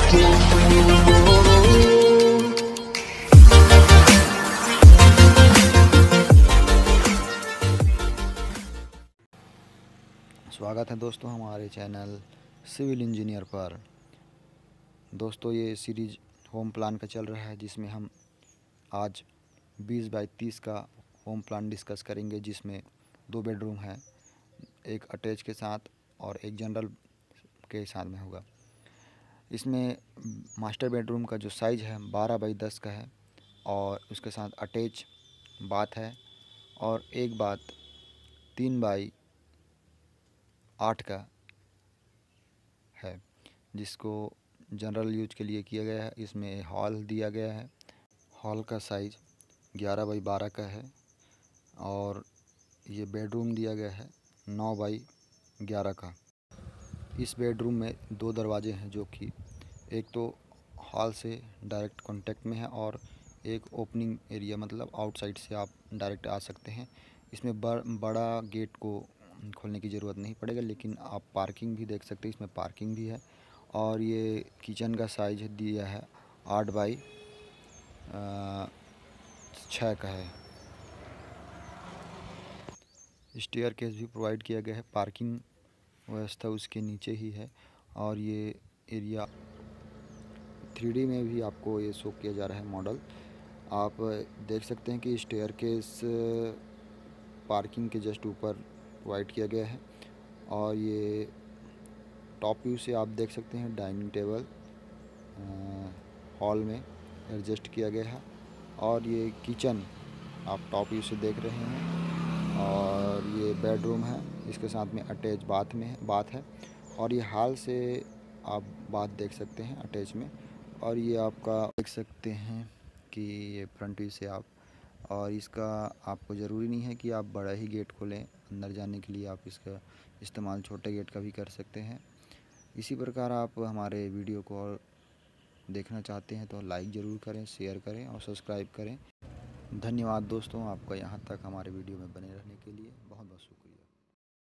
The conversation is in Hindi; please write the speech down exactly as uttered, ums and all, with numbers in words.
स्वागत है दोस्तों हमारे चैनल सिविल इंजीनियर पर। दोस्तों ये सीरीज होम प्लान का चल रहा है, जिसमें हम आज बीस बाई तीस का होम प्लान डिस्कस करेंगे, जिसमें दो बेडरूम है, एक अटैच के साथ और एक जनरल के साथ में होगा। इसमें मास्टर बेडरूम का जो साइज़ है बारह बाई दस का है और उसके साथ अटैच बाथ है, और एक बात तीन बाई आठ का है, जिसको जनरल यूज के लिए किया गया है। इसमें हॉल दिया गया है, हॉल का साइज़ ग्यारह बाई बारह का है, और ये बेडरूम दिया गया है नौ बाई ग्यारह का। इस बेडरूम में दो दरवाजे हैं, जो कि एक तो हॉल से डायरेक्ट कांटेक्ट में है और एक ओपनिंग एरिया, मतलब आउटसाइड से आप डायरेक्ट आ सकते हैं। इसमें बड़ा गेट को खोलने की ज़रूरत नहीं पड़ेगा, लेकिन आप पार्किंग भी देख सकते हैं, इसमें पार्किंग भी है। और ये किचन का साइज दिया है आठ बाई छः का है। स्टेयर केस भी प्रोवाइड किया गया है, पार्किंग व्यवस्था उसके नीचे ही है। और ये एरिया थ्री डी में भी आपको ये शो किया जा रहा है मॉडल। आप देख सकते हैं कि स्टेयर केस पार्किंग के जस्ट ऊपर प्रोवाइड किया गया है। और ये टॉप व्यू से आप देख सकते हैं डाइनिंग टेबल हॉल में एडजस्ट किया गया है। और ये किचन आप टॉप व्यू से देख रहे हैं, और ये बेडरूम है, इसके साथ में अटैच बाथ में है बाथ है और ये हॉल से आप बाथ देख सकते हैं अटैच में। और ये आपका देख सकते हैं कि ये फ्रंट व्यू से आप, और इसका आपको ज़रूरी नहीं है कि आप बड़ा ही गेट खोलें अंदर जाने के लिए, आप इसका इस्तेमाल छोटे गेट का भी कर सकते हैं। इसी प्रकार आप हमारे वीडियो को और देखना चाहते हैं तो लाइक ज़रूर करें, शेयर करें और सब्सक्राइब करें। धन्यवाद दोस्तों, आपका यहाँ तक हमारे वीडियो में बने रहने के लिए बहुत बहुत शुक्रिया।